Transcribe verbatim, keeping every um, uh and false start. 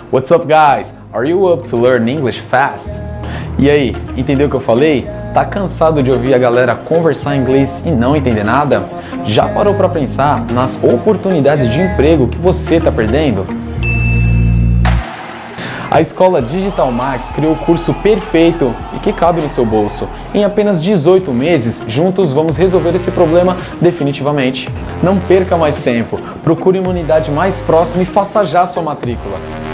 What's up, guys? Are you up to learn English fast? E aí, entendeu o que eu falei? Tá cansado de ouvir a galera conversar inglês e não entender nada? Já parou para pensar nas oportunidades de emprego que você tá perdendo? A escola Digital Max criou o curso perfeito e que cabe no seu bolso. Em apenas dezoito meses, juntos vamos resolver esse problema definitivamente. Não perca mais tempo, procure uma unidade mais próxima e faça já sua matrícula.